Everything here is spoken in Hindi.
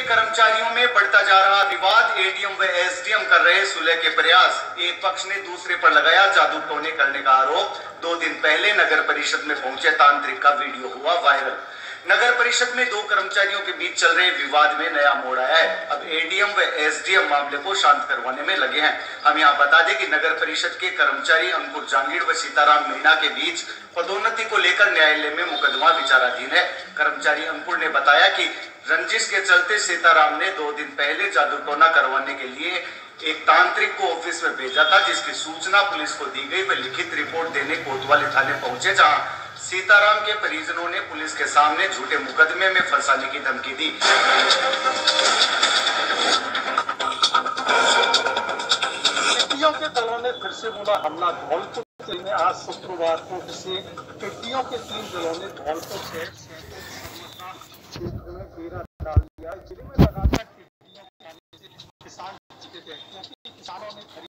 कर्मचारियों में बढ़ता जा रहा विवाद, एडीएम व एसडीएम कर रहे सुलह के प्रयास। एक पक्ष ने दूसरे पर लगाया जादू टोने करने का आरोप। 2 दिन पहले नगर परिषद में पहुंचे तांत्रिक का वीडियो हुआ वायरल। नगर परिषद में 2 कर्मचारियों के बीच चल रहे विवाद में नया मोड़ आया है। अब एडीएम व एसडीएम मामले को शांत करवाने में लगे हैं। हम यहाँ बता दें कि नगर परिषद के कर्मचारी अंकुर जांगीड़ व सीताराम मीणा के बीच पदोन्नति को लेकर न्यायालय में मुकदमा विचाराधीन है। कर्मचारी अंकुर ने बताया कि रंजिश के चलते सीताराम ने 2 दिन पहले जादू टोना करवाने के लिए एक तांत्रिक को ऑफिस में भेजा था, जिसकी सूचना पुलिस को दी गई। वे लिखित रिपोर्ट देने कोतवाली थाने पहुंचे, जहां सीताराम के परिजनों ने पुलिस के सामने झूठे मुकदमे में फंसाने की धमकी दी। टिड्डियों के दलों ने फिर से बोला हमला। धौलपुर में आज शुक्रवार को किसी टिड्डियों के 3 दलों ने धौलपुर शहर में घेरा डाल दिया। जिले में लगातार टिड्डियों के आने से किसान क्योंकि किसानों ने